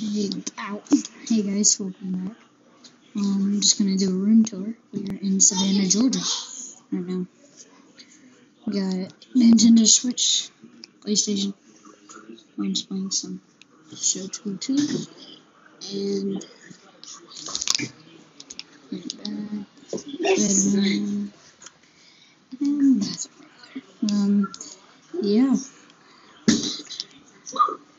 Hey guys, welcome back. I'm just gonna do a room tour. We're in Savannah, Georgia right now. We got Nintendo Switch, PlayStation. I'm just playing some Show 2, and bedroom, and bathroom. Yeah.